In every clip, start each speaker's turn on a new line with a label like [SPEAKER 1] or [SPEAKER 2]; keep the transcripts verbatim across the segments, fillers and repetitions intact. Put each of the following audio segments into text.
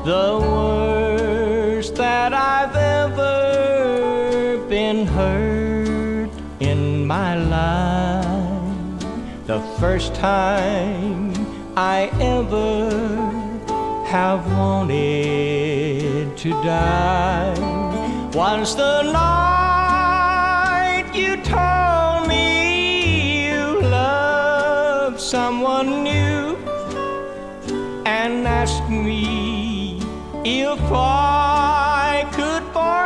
[SPEAKER 1] the worst that I've ever been hurt in my life. The first time I ever have wanted to die was the night you told me you loved someone new and asked me if I could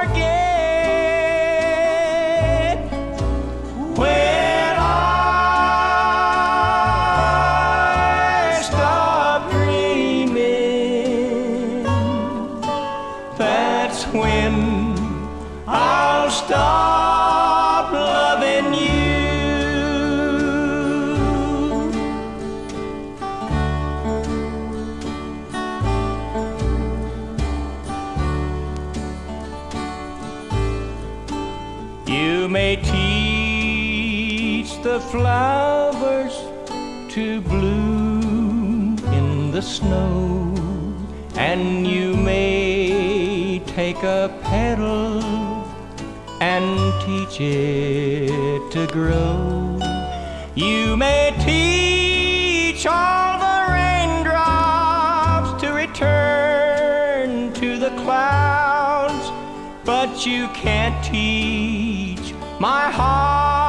[SPEAKER 1] forget. When I stop dreaming, that's when I'll stop loving you. You may teach the flowers to bloom in the snow, and you may take a petal and teach it to grow. You may teach all the raindrops to return to the clouds, but you can't teach my heart